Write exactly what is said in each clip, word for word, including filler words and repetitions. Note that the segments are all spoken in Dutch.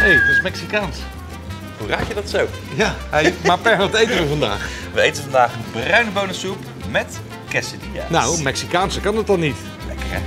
hey, dat is Mexicaans. Hoe raad je dat zo? Ja, hey, maar Per, wat eten we vandaag? We eten vandaag bruine bonensoep met quesadillas. Nou, Mexicaanse kan het dan niet. Lekker hè?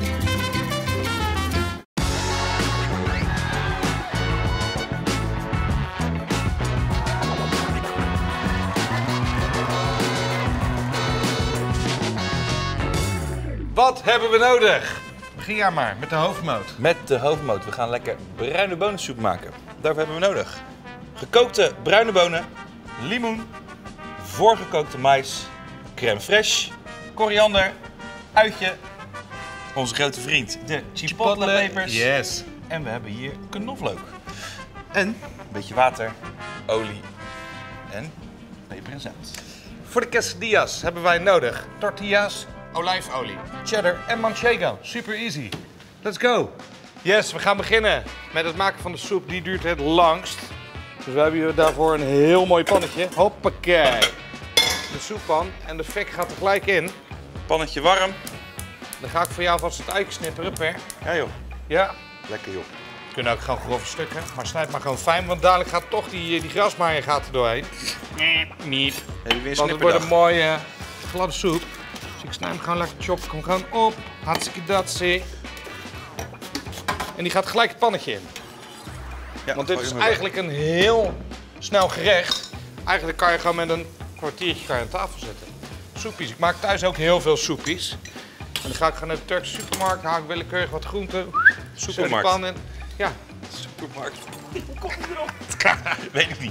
Wat hebben we nodig? Begin jij maar met de hoofdmoot. Met de hoofdmoot. We gaan lekker bruine bonensoep maken. Daarvoor hebben we nodig gekookte bruine bonen, limoen, voorgekookte mais, crème fraîche, koriander, uitje, onze grote vriend, de chipotle pepers. Yes. En we hebben hier knoflook. En een beetje water, olie en peper en zout. Voor de quesadillas hebben wij nodig tortillas, olijfolie, cheddar en manchego. Super easy. Let's go. Yes, we gaan beginnen met het maken van de soep. Die duurt het langst. Dus we hebben hier daarvoor een heel mooi pannetje. Hoppakee. De soeppan en de fik gaat er gelijk in. Pannetje warm. Dan ga ik voor jou vast het uitje snipperen, Per. Ja joh, Ja. lekker joh. We kunnen ook gewoon grove stukken, maar snijd maar gewoon fijn, want dadelijk gaat toch die, die grasmaaier gaat er doorheen. Nee, niet. Heb je weer een Want het wordt een snipperdag? mooie gladde soep. Dus ik snij hem gewoon lekker chop, kom gewoon op. Hartstikke datsie. En die gaat gelijk het pannetje in. Ja, Want dit gooi is hem erbij. eigenlijk een heel snel gerecht. Eigenlijk kan je gewoon met een kwartiertje kan je aan tafel zetten. Soepies. Ik maak thuis ook heel veel soepies. En dan ga ik gewoon naar de Turkse supermarkt, haal ik willekeurig wat groenten. Supermarkt. Pan in. Ja, Supermarkt. Hoe kom je erop? Weet ik niet.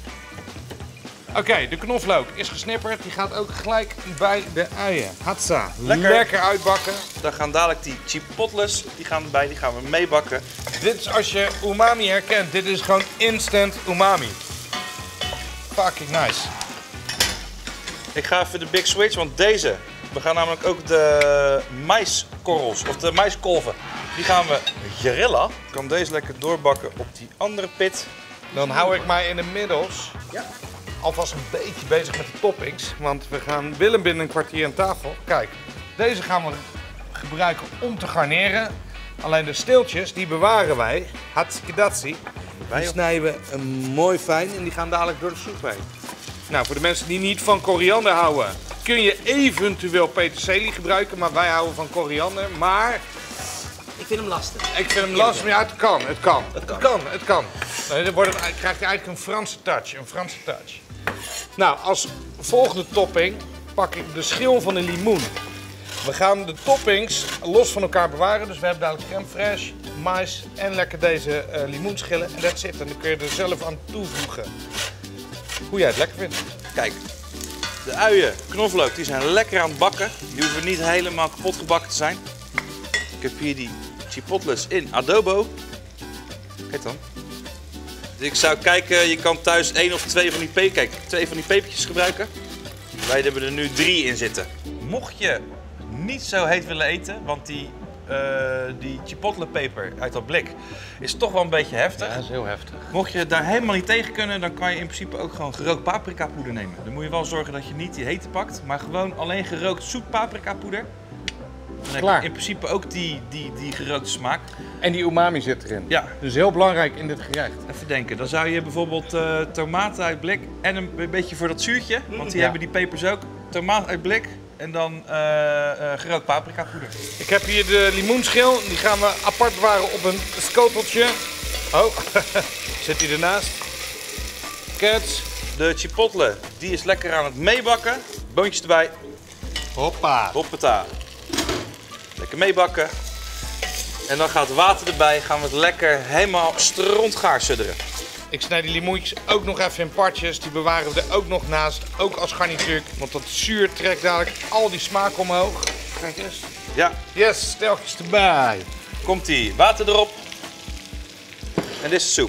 oké, de knoflook is gesnipperd. Die gaat ook gelijk bij de uien. Hatsa. Lekker. Lekker uitbakken. Dan gaan dadelijk die chipotles, die gaan erbij, die gaan we meebakken. Dit is als je umami herkent. Dit is gewoon instant umami. Fucking nice. Ik ga even de big switch, want deze, we gaan namelijk ook de maiskorrels, of de maiskolven, die gaan we grillen. Ik kan deze lekker doorbakken op die andere pit. Dan hou ik mij in de middels alvast een beetje bezig met de toppings. Want we gaan Willem binnen een kwartier aan tafel. Kijk, deze gaan we gebruiken om te garneren. Alleen de steeltjes, die bewaren wij. Hatskidatsi. Die snijden we een mooi fijn en die gaan dadelijk door de soep heen. Nou, voor de mensen die niet van koriander houden, kun je eventueel peterselie gebruiken. Maar wij houden van koriander. Maar Ik vind hem lastig. ik vind hem lastig, maar ja, het kan, het kan. Het kan. kan, het kan. Nee, dan wordt het, krijgt hij eigenlijk een Franse touch, een Franse touch. Nou, als volgende topping pak ik de schil van de limoen. We gaan de toppings los van elkaar bewaren. Dus we hebben dadelijk crème fraîche, mais en lekker deze uh, limoenschillen. En dat zit. En dan kun je er zelf aan toevoegen. Hoe jij het lekker vindt. Kijk, de uien, knoflook, die zijn lekker aan het bakken. Die hoeven niet helemaal kapot gebakken te zijn. Ik heb hier die chipotles in adobo. Kijk dan. Dus ik zou kijken, je kan thuis één of twee van die, pe Kijk, twee van die pepertjes gebruiken. Wij hebben er nu drie in zitten. Mocht je niet zo heet willen eten, want die, uh, die chipotle peper uit dat blik is toch wel een beetje heftig. dat is heel heftig. Mocht je daar helemaal niet tegen kunnen, dan kan je in principe ook gewoon gerookt paprika poeder nemen. Dan moet je wel zorgen dat je niet die hete pakt, maar gewoon alleen gerookt zoet paprika poeder. Dan heb je Klaar. in principe ook die, die, die gerookte smaak. En die umami zit erin. Ja, Dus heel belangrijk in dit gerecht. even denken. Dan zou je bijvoorbeeld uh, tomaten uit blik en een, een beetje voor dat zuurtje, want die Ja. hebben die pepers ook. Tomaat uit blik en dan uh, uh, gerookt paprika poeder. Ik heb hier de limoenschil. Die gaan we apart bewaren op een schoteltje. Oh, zit hij ernaast? Kets. De chipotle, die is lekker aan het meebakken. Boontjes erbij. Hoppa. Hoppata. Lekker meebakken. En dan gaat water erbij. Gaan we het lekker helemaal strontgaar sudderen. Ik snij die limoentjes ook nog even in partjes. Die bewaren we er ook nog naast. Ook als garnituur. Want dat zuur trekt dadelijk al die smaak omhoog. Kijk eens. Ja, Yes, steltjes erbij. komt-ie. Water erop. En dit is de soep.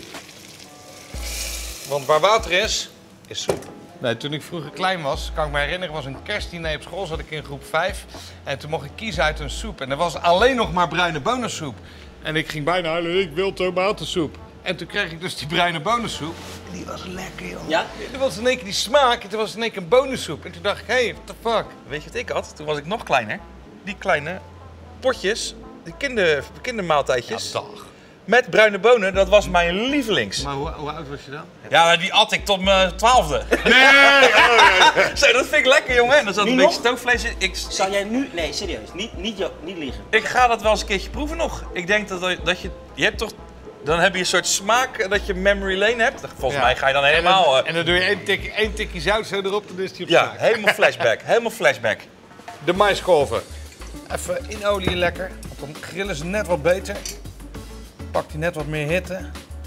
Want waar water is, is soep. Nee, toen ik vroeger klein was, kan ik me herinneren, was een kerstdiner op school, zat ik in groep vijf. En toen mocht ik kiezen uit een soep. En er was alleen nog maar bruine bonensoep. En ik ging bijna huilen, ik wil tomatensoep. En toen kreeg ik dus die bruine bonensoep. En die was lekker, joh. Ja? Toen was in één keer die smaak en toen was in één keer een bonensoep. En toen dacht ik, hé, hey, what the fuck. Weet je wat ik had? Toen was ik nog kleiner. Die kleine potjes, die kinder, kindermaaltijdjes. dag. met bruine bonen, dat was mijn lievelings. Maar hoe, hoe oud was je dan? Ja, maar die at ik tot mijn twaalfde. Nee! Zo, dat vind ik lekker, jongen. En dan zat Nu een nog? beetje stoofvlees in. Ik, Zou jij nu... Nee, serieus. Niet, niet, jo- niet liegen. ik ga dat wel eens een keertje proeven nog. Ik denk dat, dat je... Je hebt toch... Dan heb je een soort smaak dat je memory lane hebt. Volgens Ja. mij ga je dan En helemaal... dan, eh, en dan doe je één tikje, één tikje zout zo erop, dan is die op ja, smaak. helemaal flashback. Helemaal flashback. De maiskolven. Even in olie lekker, want dan grillen ze net wat beter. Pakt hij net wat meer hitte.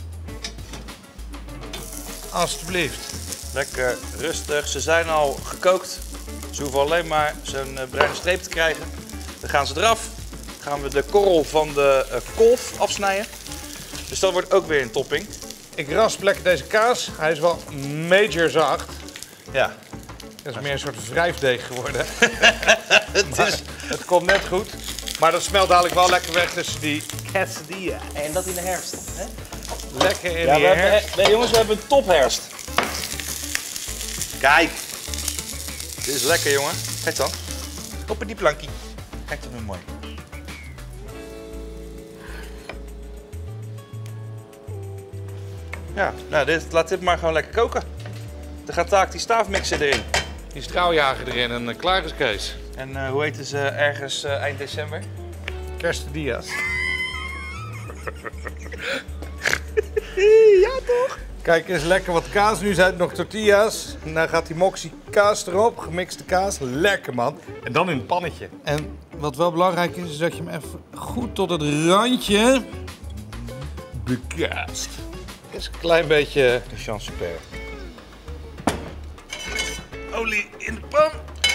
Alsjeblieft. Lekker rustig. Ze zijn al gekookt. Ze hoeven alleen maar zo'n uh, bruine streep te krijgen. Dan gaan ze eraf. Dan gaan we de korrel van de uh, kolf afsnijden. Dus dat wordt ook weer een topping. Ik rasp lekker deze kaas. Hij is wel major zacht. Ja. Het is meer een soort wrijfdeeg geworden. Het Maar is... het komt net goed. Maar dat smelt dadelijk wel lekker weg tussen die quesadilla. En dat in de herfst. Hè? Lekker in Ja, die we hebben, herfst. nee, jongens, we hebben een topherfst. Kijk. Dit is lekker, jongen. Kijk dan. Op die plankie. Kijk dan hoe mooi. Ja, nou, dit, laat dit maar gewoon lekker koken. Dan gaat taak die staafmixer erin. Die straaljager erin en uh, klaar is Kees. En uh, hoe heet ze ergens uh, eind december? Quesadillas. Ja, toch? Kijk eens lekker wat kaas. Nu zijn het nog tortillas. En dan gaat die moxie kaas erop. Gemixte kaas. Lekker man. En dan in het pannetje. En wat wel belangrijk is, is dat je hem even goed tot het randje bekaast. Is een klein beetje Jean Super. Olie in de pan.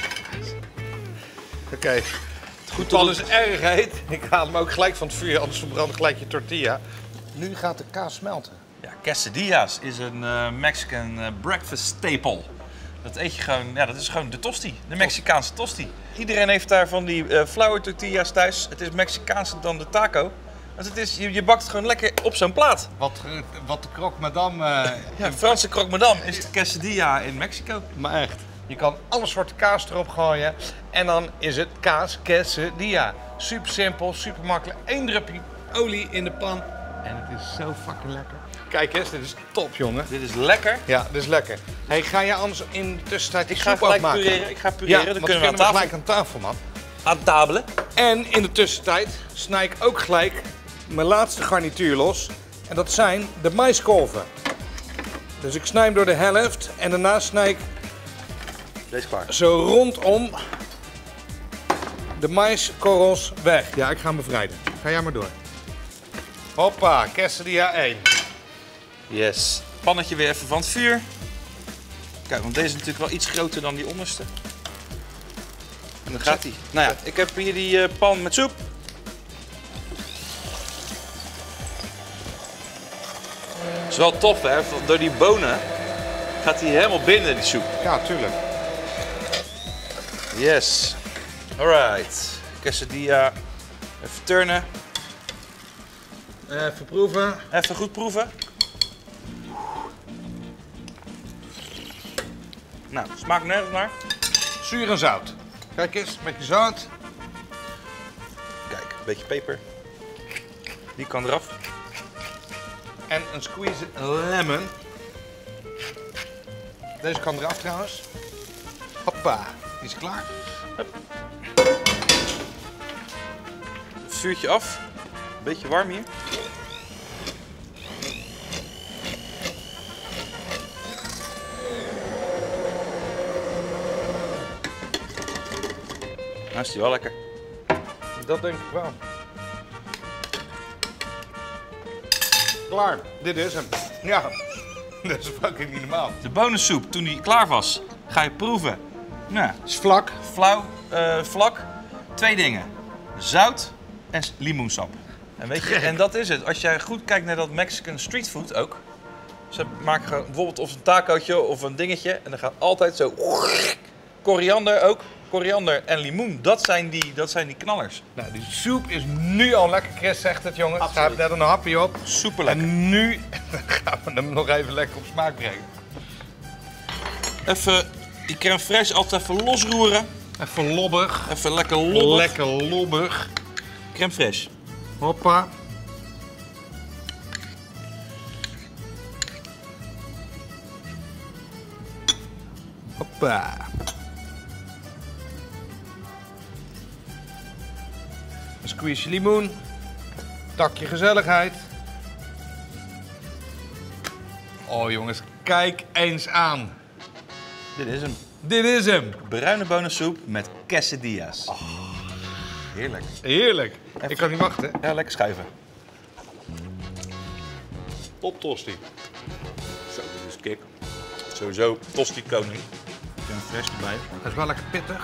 Oké. Okay. Goed De pan tot is erg heet. Ik haal hem ook gelijk van het vuur, anders verbrandt gelijk je tortilla. Nu gaat de kaas smelten. Ja, quesadillas is een uh, Mexican uh, breakfast staple. Dat eet je gewoon, ja, dat is gewoon de tosti, de Mexicaanse tosti. Iedereen heeft daar van die uh, flour tortillas thuis. Het is Mexicaanser dan de taco. Want het is, je, je bakt het gewoon lekker op zo'n plaat. Wat, uh, wat de croque madame... Uh, Ja, Franse croque madame is de quesadilla in Mexico. maar echt. Je kan alle soorten kaas erop gooien. En dan is het kaas quesadilla. Super simpel, super makkelijk. Eén drupje olie in de pan. En het is zo fucking lekker. Kijk eens, dit is top, jongen. Dit is lekker. Ja, dit is lekker. Hey, ga je anders in de tussentijd die Ik ga soep gelijk afmaken? pureren. Ik ga pureren, Ja, dan want kunnen we aan we tafel. gelijk aan tafel, man. Aan tafel. En in de tussentijd snij ik ook gelijk mijn laatste garnituur los. En dat zijn de maiskolven. Dus ik snij hem door de helft en daarna snij ik Deze klaar. zo rondom de maiskorrels weg. Ja, ik ga hem bevrijden. Ga jij maar door. Hoppa, quesadilla één. Yes. Pannetje weer even van het vuur. Kijk, want deze is natuurlijk wel iets groter dan die onderste. En dan gaat hij. Nou ja, ik heb hier die uh, pan met soep. Het is wel tof, hè? Door die bonen gaat hij helemaal binnen, die soep. Ja, tuurlijk. Yes. Alright. Quesadilla. Even turnen. Even proeven. Even goed proeven. Nou, smaakt nergens naar. Zuur en zout. Kijk eens, een beetje zout. Kijk, een beetje peper. Die kan eraf. En een squeeze lemon. Deze kan eraf trouwens. Hoppa, die is klaar. Vuurtje af. Beetje warm hier. Nou is die wel lekker. Dat denk ik wel. Klaar, dit is hem. Ja, dat is fucking niet normaal. De bonensoep, toen die klaar was, ga je proeven. Nou, is vlak. flauw, uh, vlak. Twee dingen. Zout en s- limoensap. En, weet je, en dat is het. Als jij goed kijkt naar dat Mexican street food ook. Ze maken gewoon bijvoorbeeld of een tacootje of een dingetje. En dan gaat altijd zo... Koriander ook. Koriander en limoen. Dat zijn die, dat zijn die knallers. Nou, die soep is nu al lekker. Chris zegt het, jongens. Hij Absoluut. heeft net een hapje op. Super lekker. En nu gaan we hem nog even lekker op smaak brengen. Even die crème fraîche altijd even losroeren. Even lobbig. Even lekker lobbig. Lekker lobbig. Crème fraîche. Hoppa. Hoppa. Een squeeze limoen. Takje gezelligheid. Oh jongens, kijk eens aan. Dit is hem. Dit is hem. Bruine bonensoep met quesadillas. Oh, heerlijk. Heerlijk. Ik kan niet wachten. Ja, lekker schuiven. Top tosti. Zo, dit is kick. Sowieso tosti koning. Een fles erbij. Dat is wel lekker pittig.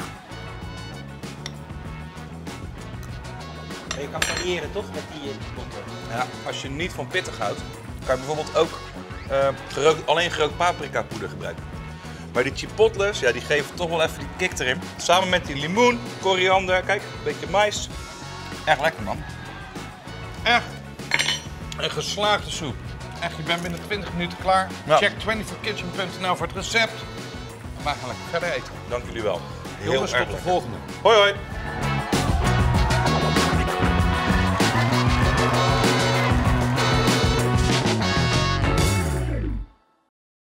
Je kan variëren toch met die botten? Ja, als je niet van pittig houdt, kan je bijvoorbeeld ook uh, gerookt, alleen gerookt paprika poeder gebruiken. Maar die chipotles, ja, die geven toch wel even die kick erin. Samen met die limoen, koriander, kijk, een beetje mais. Echt lekker, man. Echt een geslaagde soep. Echt, je bent binnen twintig minuten klaar. Ja. Check twenty-four kitchen punt n l voor het recept. En wij gaan lekker verder eten. Dank jullie wel. Heel Jongens, erg tot de lekker. volgende. Hoi hoi.